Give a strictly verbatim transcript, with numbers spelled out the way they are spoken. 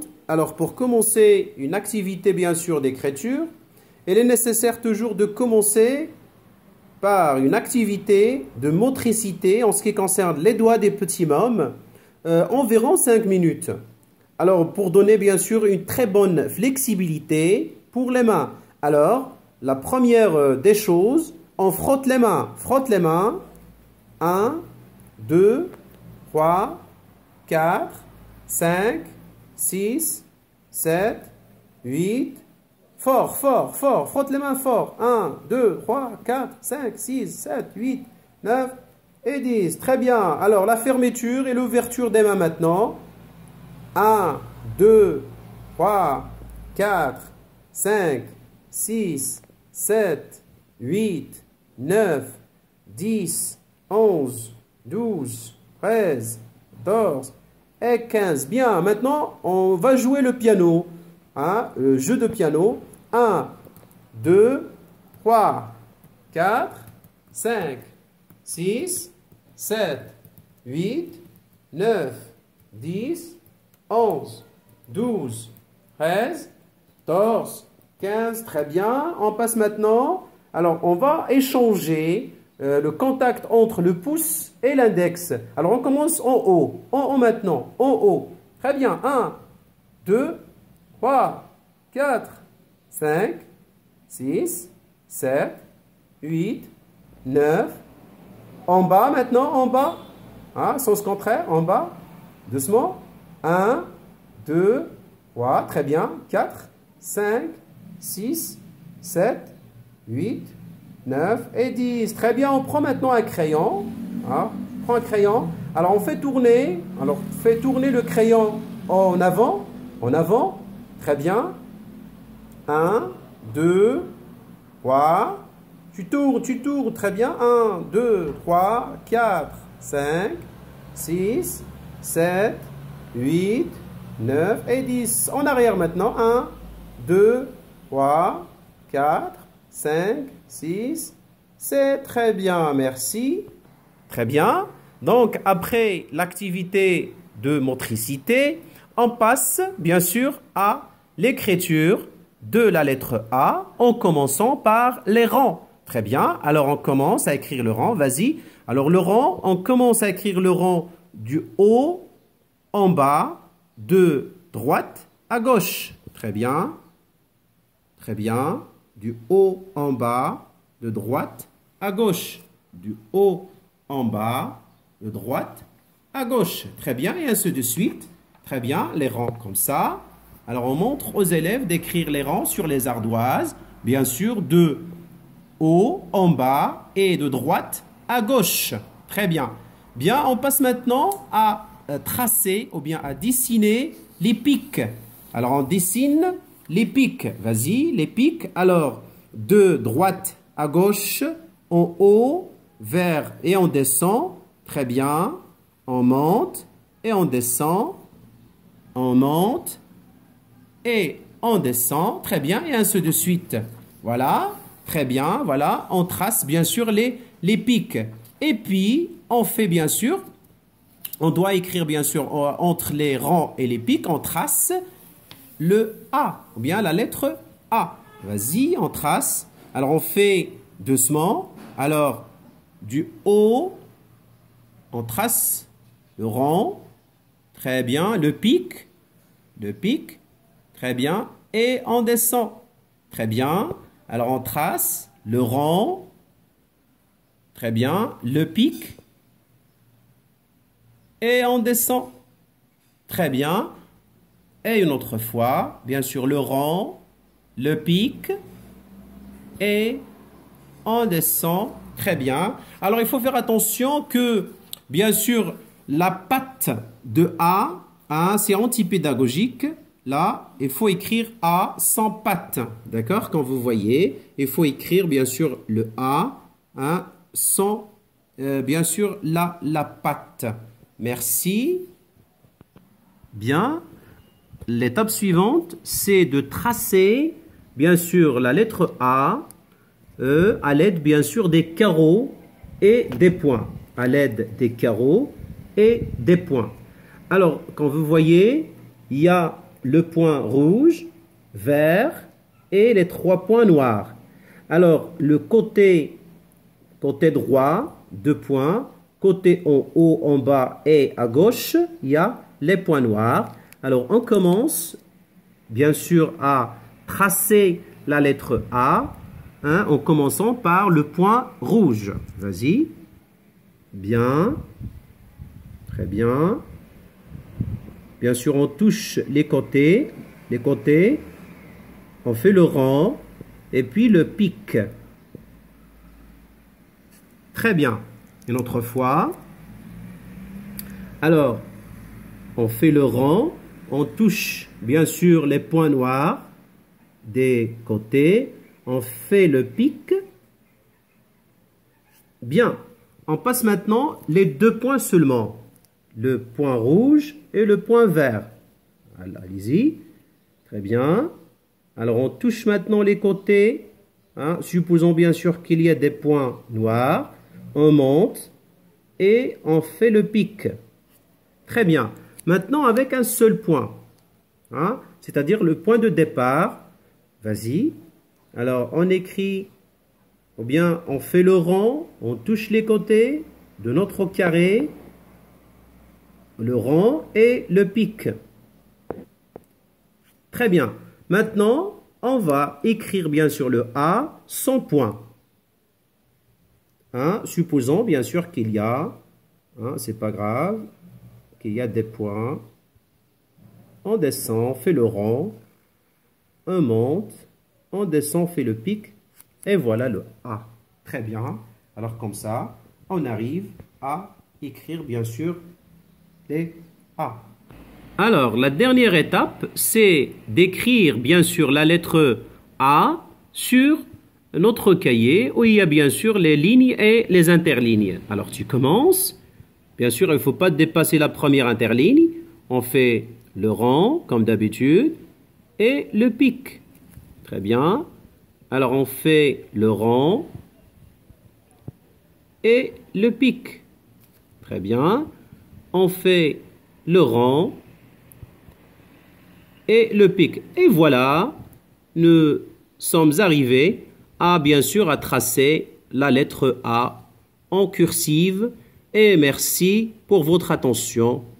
suivante. Alors, pour commencer une activité, bien sûr, d'écriture, il est nécessaire toujours de commencer par une activité de motricité en ce qui concerne les doigts des petits mômes, euh, environ cinq minutes. Alors, pour donner, bien sûr, une très bonne flexibilité pour les mains. Alors, la première des choses, on frotte les mains. Frotte les mains. un, deux, trois, quatre, cinq, six, sept, huit. Fort, fort, fort. Frotte les mains fort. un, deux, trois, quatre, cinq, six, sept, huit, neuf et dix. Très bien. Alors, la fermeture et l'ouverture des mains maintenant. un, deux, trois, quatre, cinq, six, sept, huit, neuf, dix, onze, douze, treize, quatorze et quinze. Bien, maintenant, on va jouer le piano. Hein, le jeu de piano. un, deux, trois, quatre, cinq, six, sept, huit, neuf, dix, onze, douze, treize, quatorze, quinze. Très bien. On passe maintenant. Alors, on va échanger euh, le contact entre le pouce et l'index. Alors, on commence en haut. En haut maintenant. En haut. Très bien. un, deux, trois, quatre, cinq, six, sept, huit, neuf. En bas maintenant. En bas. Hein, sens contraire. En bas. Doucement. un, deux, trois. Très bien. quatre, cinq, six, sept, huit, neuf et dix. Très bien, on prend maintenant un crayon. Hein, on prend un crayon. Alors, on fait tourner. Alors, fait tourner le crayon en avant. En avant. Très bien. un, deux, trois. Tu tournes, tu tournes. Très bien. un, deux, trois, quatre, cinq, six, sept, huit, neuf et dix. En arrière maintenant. un, deux, trois, quatre, cinq, six, sept. Très bien, merci. Très bien. Donc, après l'activité de motricité, on passe, bien sûr, à l'écriture de la lettre A en commençant par les rangs. Très bien. Alors, on commence à écrire le rang. Vas-y. Alors, le rang, on commence à écrire le rang du haut en bas, de droite à gauche. Très bien. Très bien. Du haut en bas, de droite à gauche. Du haut en bas, de droite à gauche. Très bien. Et ainsi de suite. Très bien. Les rangs comme ça. Alors, on montre aux élèves d'écrire les rangs sur les ardoises. Bien sûr, de haut en bas et de droite à gauche. Très bien. Bien, on passe maintenant à tracer ou bien à dessiner les pics. Alors, on dessine les pics. Vas-y, les pics. Alors, de droite à gauche, en haut, vers et on descend. Très bien. On monte et on descend. On monte et on descend. Très bien. Et ainsi de suite. Voilà. Très bien. Voilà. On trace bien sûr les, les pics. Et puis, on fait bien sûr, on doit écrire bien sûr entre les rangs et les pics, on trace le A, ou bien la lettre A. Vas-y, on trace. Alors, on fait doucement. Alors, du haut, on trace le rang. Très bien. Le pic. Le pic. Très bien. Et on descend. Très bien. Alors, on trace le rang. Très bien. Le pic. Et on descend. Très bien. Et une autre fois, bien sûr, le rang, le pic, et on descend. Très bien. Alors, il faut faire attention que, bien sûr, la patte de A, hein, c'est antipédagogique. Là, il faut écrire A sans patte. D'accord? Quand vous voyez, il faut écrire, bien sûr, le A, hein, sans, euh, bien sûr, la, la patte. Merci. Bien. L'étape suivante, c'est de tracer, bien sûr, la lettre A euh, à l'aide, bien sûr, des carreaux et des points. À l'aide des carreaux et des points. Alors, quand vous voyez, il y a le point rouge, vert et les trois points noirs. Alors, le côté, côté droit, deux points. Côté en haut, en bas et à gauche, il y a les points noirs. Alors, on commence, bien sûr, à tracer la lettre A, hein, en commençant par le point rouge. Vas-y. Bien. Très bien. Bien sûr, on touche les côtés. Les côtés. On fait le rond. Et puis le pic. Très bien. Une autre fois. Alors, on fait le rond. On touche, bien sûr, les points noirs des côtés. On fait le pic. Bien. On passe maintenant les deux points seulement. Le point rouge et le point vert. Allez-y. Très bien. Alors, on touche maintenant les côtés. Hein. Supposons bien sûr qu'il y a des points noirs. On monte et on fait le pic. Très bien. Maintenant, avec un seul point. Hein. C'est-à-dire le point de départ. Vas-y. Alors, on écrit, ou bien on fait le rond, on touche les côtés de notre carré, le rond et le pic. Très bien. Maintenant, on va écrire bien sûr le A sans point. Hein, supposons bien sûr qu'il y a, hein, c'est pas grave, qu'il y a des points. On descend, on fait le rond, on monte, on descend, on fait le pic, et voilà le A. Très bien. Alors comme ça, on arrive à écrire bien sûr les A. Alors, la dernière étape, c'est d'écrire bien sûr la lettre A sur notre cahier où il y a bien sûr les lignes et les interlignes. Alors, tu commences. Bien sûr, il ne faut pas dépasser la première interligne. On fait le rond, comme d'habitude, et le pic. Très bien. Alors, on fait le rond et le pic. Très bien. On fait le rond et le pic. Et voilà, nous sommes arrivés à, bien sûr, à tracer la lettre A en cursive. Et merci pour votre attention.